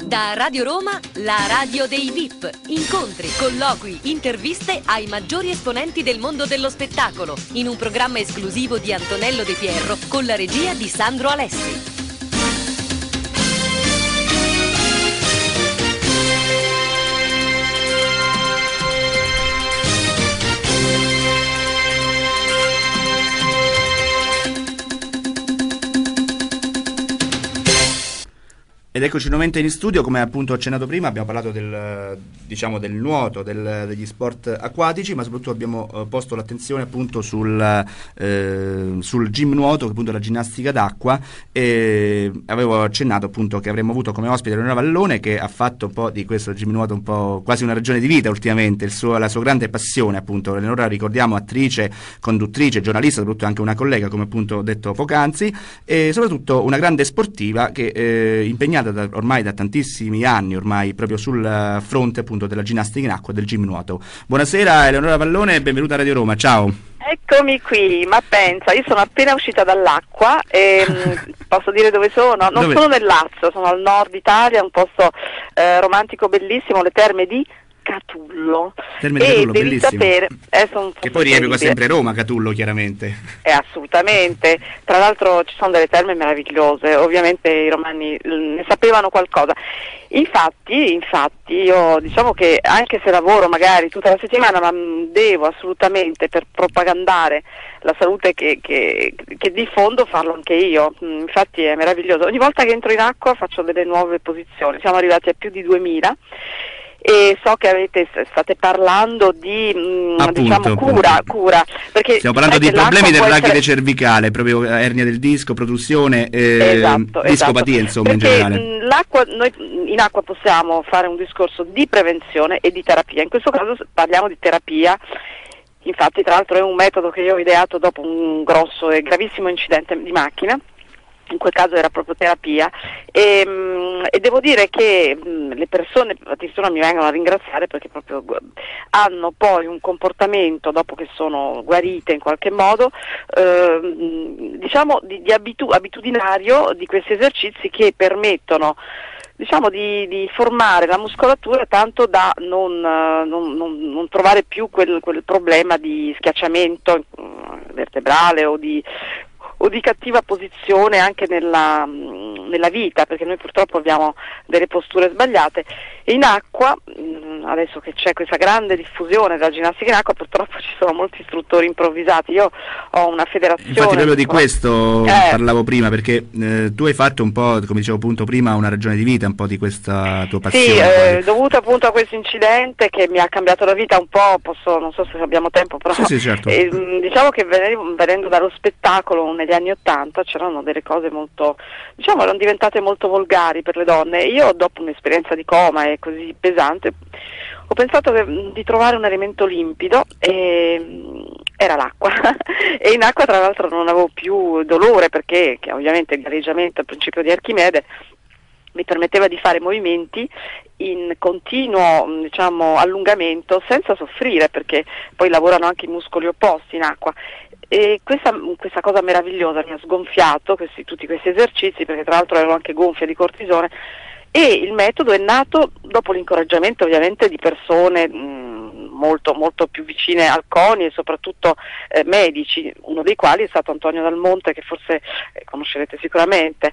Da Radio Roma, la radio dei VIP. Incontri, colloqui, interviste ai maggiori esponenti del mondo dello spettacolo, in un programma esclusivo di Antonello De Pierro con la regia di Sandro Alessi. Ed eccoci nuovamente in studio. Come appunto accennato prima, abbiamo parlato del nuoto, degli sport acquatici, ma soprattutto abbiamo posto l'attenzione appunto sul gym nuoto, che appunto è la ginnastica d'acqua, e avevo accennato appunto che avremmo avuto come ospite Eleonora Vallone, che ha fatto un po' di questo gym nuoto un po' quasi una ragione di vita ultimamente, la sua grande passione appunto. Eleonora, ricordiamo, attrice, conduttrice, giornalista, soprattutto anche una collega, come appunto detto poc'anzi, e soprattutto una grande sportiva che impegnata ormai da tantissimi anni ormai proprio sul fronte appunto della ginnastica in acqua, del gym nuoto. Buonasera Eleonora Vallone e benvenuta a Radio Roma, ciao. Eccomi qui, ma pensa, io sono appena uscita dall'acqua e posso dire dove sono? Non sono nel Lazio, sono al nord Italia, un posto romantico bellissimo, le terme di Catullo. Terme di Catullo, devi bellissimo. sapere, che poi riepica sempre Roma, Catullo, chiaramente. Assolutamente, tra l'altro ci sono delle terme meravigliose, ovviamente i romani ne sapevano qualcosa. Infatti io diciamo che anche se lavoro magari tutta la settimana, ma devo assolutamente, per propagandare la salute che diffondo, farlo anche io. Infatti è meraviglioso, ogni volta che entro in acqua faccio delle nuove posizioni, siamo arrivati a più di 2000. E so che state parlando di diciamo cura, perché stiamo parlando di problemi del rachide cervicale, proprio ernia del disco, protrusione, discopatia, insomma, perché in generale. Noi in acqua possiamo fare un discorso di prevenzione e di terapia. In questo caso parliamo di terapia. Infatti, tra l'altro, è un metodo che io ho ideato dopo un grosso e gravissimo incidente di macchina. In quel caso era proprio terapia e devo dire che le persone addirittura mi vengono a ringraziare perché proprio hanno poi un comportamento, dopo che sono guarite in qualche modo, diciamo abitudinario di questi esercizi, che permettono, diciamo, di formare la muscolatura tanto da non trovare più quel problema di schiacciamento vertebrale o di cattiva posizione anche nella vita, perché noi purtroppo abbiamo delle posture sbagliate. E in acqua, adesso che c'è questa grande diffusione della ginnastica in acqua, purtroppo ci sono molti istruttori improvvisati. Io ho una federazione. Infatti proprio di questo parlavo prima, perché tu hai fatto un po', come dicevo appunto prima, una ragione di vita, un po' di questa tua passione. Sì, dovuto appunto a questo incidente che mi ha cambiato la vita un po', non so se abbiamo tempo, però sì, certo. Diciamo che venendo dallo spettacolo negli anni '80 c'erano delle cose molto, diciamo, erano diventate molto volgari per le donne. Io, dopo un'esperienza di coma e così pesante, ho pensato di trovare un elemento limpido, e era l'acqua. E in acqua, tra l'altro, non avevo più dolore, perché ovviamente il galleggiamento, il principio di Archimede, mi permetteva di fare movimenti in continuo, diciamo, allungamento senza soffrire, perché poi lavorano anche i muscoli opposti in acqua. E questa cosa meravigliosa mi ha sgonfiato tutti questi esercizi, perché tra l'altro ero anche gonfia di cortisone, e il metodo è nato dopo l'incoraggiamento ovviamente di persone molto, molto più vicine al CONI e soprattutto medici, uno dei quali è stato Antonio Dal Monte, che forse conoscerete sicuramente,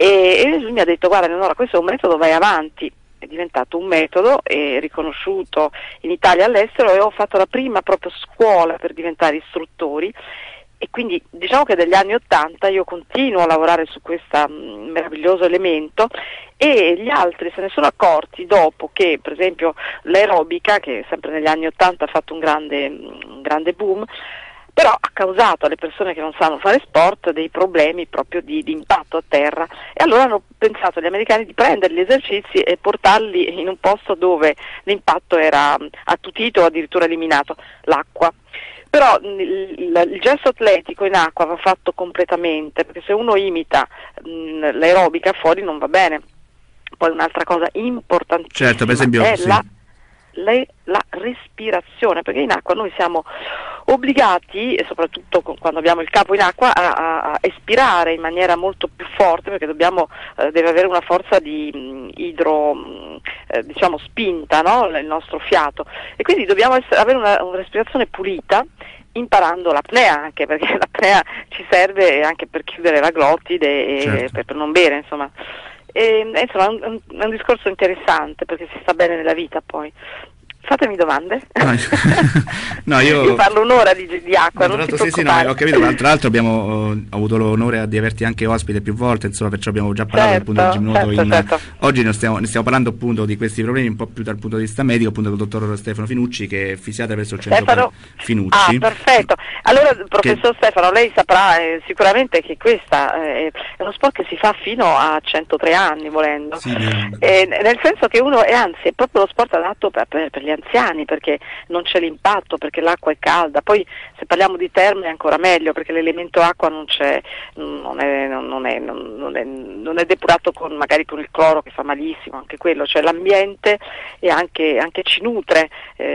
e lui mi ha detto: guarda Eleonora, questo è un metodo, vai avanti. È diventato un metodo riconosciuto in Italia e all'estero, e ho fatto la prima proprio scuola per diventare istruttori. E quindi diciamo che dagli anni '80 io continuo a lavorare su questo meraviglioso elemento, e gli altri se ne sono accorti dopo che, per esempio, l'aerobica, che sempre negli anni '80 ha fatto un grande boom, però ha causato alle persone che non sanno fare sport dei problemi proprio di impatto a terra, e allora hanno pensato gli americani di prendere gli esercizi e portarli in un posto dove l'impatto era attutito o addirittura eliminato: l'acqua. Però il gesto atletico in acqua va fatto completamente, perché se uno imita l'aerobica fuori non va bene. Poi un'altra cosa importantissima, certo, per esempio, è sì, la respirazione, perché in acqua noi siamo obbligati, e soprattutto quando abbiamo il capo in acqua, a espirare in maniera molto più forte, perché deve avere una forza di diciamo spinta, no? Il nostro fiato, e quindi dobbiamo avere una respirazione pulita, imparando l'apnea, anche perché l'apnea ci serve anche per chiudere la glottide e certo. per non bere, insomma. Insomma è un discorso interessante, perché si sta bene nella vita poi. Fatemi domande. No, io parlo un'ora di acqua, non ti preoccupare. Sì, ho capito, ma tra l'altro abbiamo avuto l'onore di averti anche ospite più volte, insomma, perciò abbiamo già parlato appunto del gimnuoto. Certo. Oggi ne stiamo parlando appunto di questi problemi un po' più dal punto di vista medico, appunto col dottor Stefano Finucci, che è fisiatra presso il centro Finucci. Ah, perfetto. Allora, professor Stefano, lei saprà sicuramente che questa è uno sport che si fa fino a 103 anni, volendo. Sì, nel senso che è proprio lo sport adatto per gli anziani, perché non c'è l'impatto, perché l'acqua è calda. Poi se parliamo di terme è ancora meglio, perché l'elemento acqua non è depurato magari con il cloro, che fa malissimo, anche quello, cioè l'ambiente, e anche ci nutre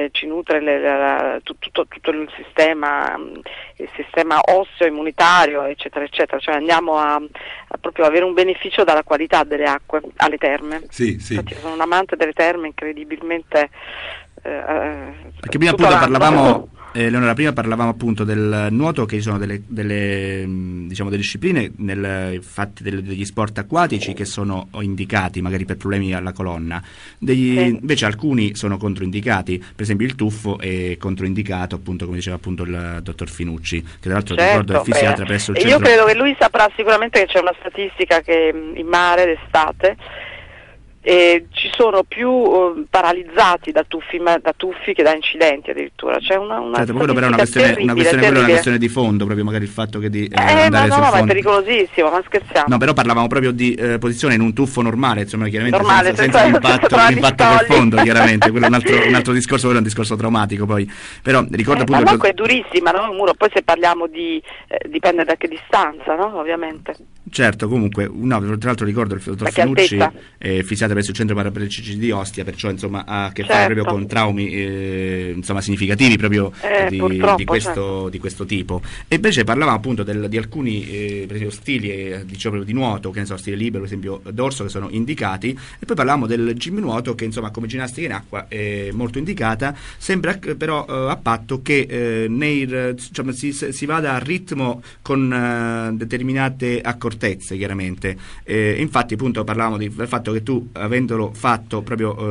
tutto il sistema osseo, immunitario, eccetera eccetera, cioè andiamo a proprio avere un beneficio dalla qualità delle acque alle terme. Sì. Infatti sono un amante delle terme, incredibilmente. Perché prima appunto parlavamo, Leonora, parlavamo appunto del nuoto, che ci sono delle discipline infatti degli sport acquatici che sono indicati magari per problemi alla colonna, invece alcuni sono controindicati, per esempio il tuffo è controindicato, appunto come diceva appunto il dottor Finucci, che tra l'altro ricordo è fisiatra presso il centro. Io credo che lui saprà sicuramente che c'è una statistica che in mare d'estate ci sono più paralizzati da tuffi che da incidenti addirittura. C'è una certo, quello però è una questione di fondo, proprio magari il fatto che di andare sul fondo. Ma è pericolosissimo, ma scherziamo. No, però parlavamo proprio di posizione in un tuffo normale, insomma, chiaramente senza l'impatto del fondo, chiaramente. Quello è un altro discorso, quello è un discorso traumatico poi. Però ricordo appunto. Ma l'acqua è durissima, no? Il muro, poi se parliamo dipende da che distanza, no? Ovviamente. Certo, comunque, tra l'altro ricordo il dottor Finucci, fisiatra presso il centro paraplegici di Ostia, perciò insomma ha a che fare proprio con traumi insomma significativi proprio di questo tipo. E invece parlavamo appunto di alcuni per esempio stili diciamo di nuoto, che ne so, stile libero, per esempio dorso, che sono indicati, e poi parlavamo del gimnuoto, che insomma come ginnastica in acqua è molto indicata. Sembra però a patto che si vada a ritmo con determinate accortezze, chiaramente. Infatti appunto parlavamo del fatto che tu, avendolo fatto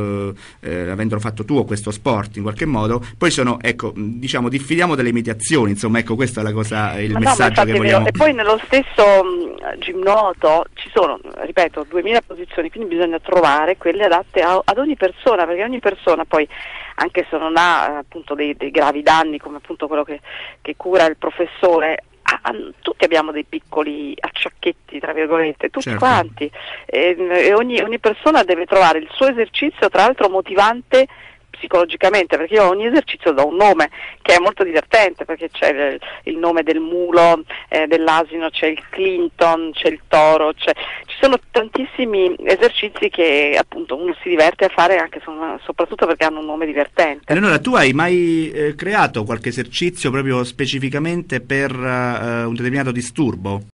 tuo questo sport in qualche modo, poi sono, ecco, diciamo, diffidiamo delle imitazioni, insomma, ecco, questa è la cosa, il messaggio che vogliamo. E poi nello stesso gimnuoto ci sono, ripeto, 2000 posizioni, quindi bisogna trovare quelle adatte ad ogni persona, perché ogni persona poi, anche se non ha appunto dei gravi danni come appunto quello che cura il professore, tutti abbiamo dei piccoli acciacchetti, tra virgolette, tutti certo. quanti, e ogni persona deve trovare il suo esercizio, tra l'altro motivante psicologicamente, perché io a ogni esercizio do un nome che è molto divertente, perché c'è il nome del mulo, dell'asino, c'è il Clinton, c'è il toro, ci sono tantissimi esercizi che appunto uno si diverte a fare, anche soprattutto perché hanno un nome divertente. Allora, tu hai mai creato qualche esercizio proprio specificamente per un determinato disturbo?